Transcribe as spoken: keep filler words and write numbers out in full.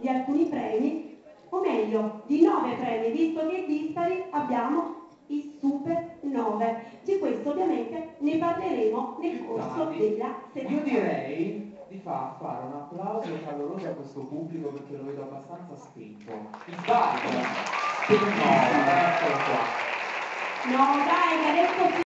di alcuni premi, o meglio, di nove premi, visto che dispari abbiamo i super nove. Di questo ovviamente ne parleremo nel corso della serata. Io direi di far fare un applauso caloroso a questo pubblico perché lo vedo abbastanza spento. Mi sbaglio? No, eccolo qua. No, dai, che adesso